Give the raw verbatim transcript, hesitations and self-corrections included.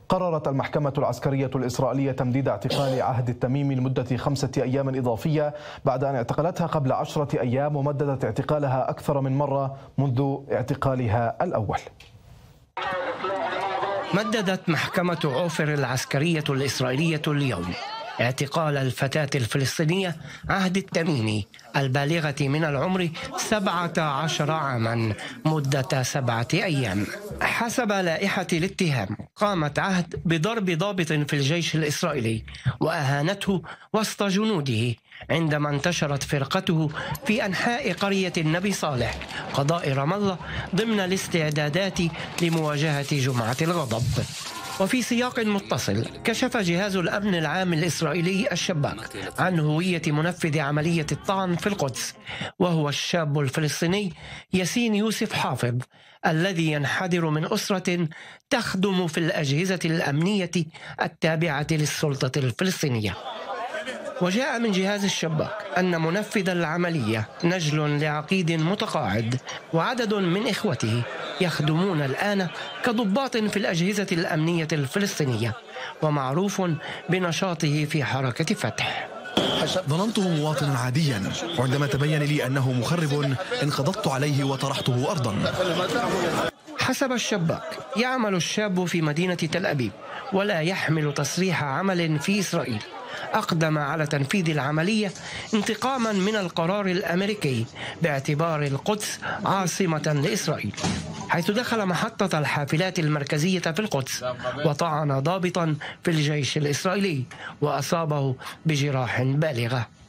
قررت المحكمة العسكرية الإسرائيلية تمديد اعتقال عهد التميمي لمدة خمسة أيام إضافية بعد أن اعتقلتها قبل عشرة أيام ومددت اعتقالها أكثر من مرة منذ اعتقالها الأول. مددت محكمة عوفر العسكرية الإسرائيلية اليوم اعتقال الفتاة الفلسطينية عهد التميمي البالغة من العمر سبعة عشر عاما مدة سبعة أيام. حسب لائحة الاتهام قامت عهد بضرب ضابط في الجيش الإسرائيلي وأهانته وسط جنوده عندما انتشرت فرقته في أنحاء قرية النبي صالح قضاء رام الله ضمن الاستعدادات لمواجهة جمعة الغضب. وفي سياق متصل كشف جهاز الأمن العام الإسرائيلي الشباك عن هوية منفذ عملية الطعن في القدس، وهو الشاب الفلسطيني ياسين يوسف حافظ الذي ينحدر من أسرة تخدم في الأجهزة الأمنية التابعة للسلطة الفلسطينية. وجاء من جهاز الشباك أن منفذ العملية نجل لعقيد متقاعد وعدد من إخوته يخدمون الآن كضباط في الأجهزة الأمنية الفلسطينية، ومعروف بنشاطه في حركة فتح. ظننته مواطنا عاديا، وعندما تبين لي أنه مخرب انقضضت عليه وطرحته أرضا. حسب الشباك يعمل الشاب في مدينة تل أبيب ولا يحمل تصريح عمل في إسرائيل. أقدم على تنفيذ العملية انتقاما من القرار الأمريكي باعتبار القدس عاصمة لإسرائيل، حيث دخل محطة الحافلات المركزية في القدس وطعن ضابطا في الجيش الإسرائيلي وأصابه بجراح بالغة.